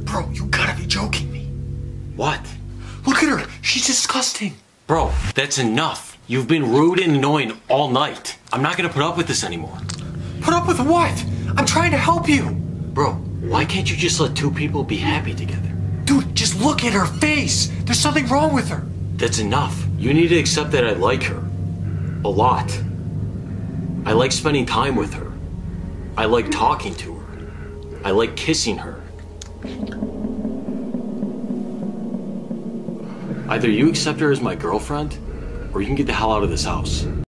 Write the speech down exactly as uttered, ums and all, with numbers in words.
Bro, you gotta be joking me. What? Look at her. She's disgusting. Bro, that's enough. You've been rude and annoying all night. I'm not gonna put up with this anymore. Put up with what? I'm trying to help you. Bro, why can't you just let two people be happy together? Dude, just look at her face. There's something wrong with her. That's enough. You need to accept that I like her. A lot. I like spending time with her. I like talking to her. I like kissing her. Either you accept her as my girlfriend, or you can get the hell out of this house.